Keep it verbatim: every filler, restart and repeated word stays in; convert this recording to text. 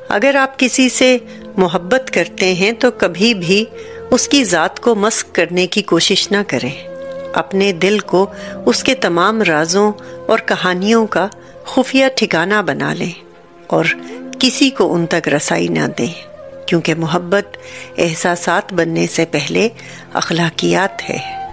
अगर आप किसी से मोहब्बत करते हैं तो कभी भी उसकी ज़ात को मस्क करने की कोशिश ना करें। अपने दिल को उसके तमाम राजों और कहानियों का खुफिया ठिकाना बना लें और किसी को उन तक रसाई ना दें, क्योंकि मोहब्बत एहसासात बनने से पहले अखलाकियात है।